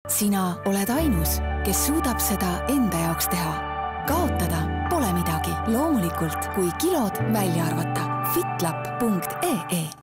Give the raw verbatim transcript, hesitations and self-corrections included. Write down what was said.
sina oled ainus, kes suudab seda enda jaoks teha. Kaotada pole midagi, loomulikult, kui kilod välja arvata. fitlap punkt ee